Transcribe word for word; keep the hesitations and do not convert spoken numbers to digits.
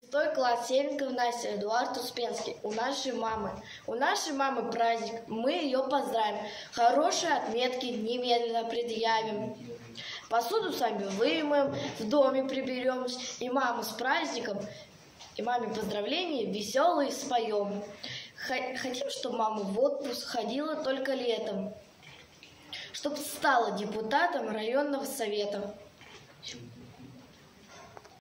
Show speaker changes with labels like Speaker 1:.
Speaker 1: Шестой класс, Сереньков Настя, Эдуард Успенский. У нашей мамы. У нашей мамы праздник, мы ее поздравим. Хорошие отметки немедленно предъявим. Посуду сами вымоем, в доме приберем. И маму с праздником, и маме поздравления веселые споем. Хотим, чтобы мама в отпуск ходила только летом, чтобы стала депутатом районного совета.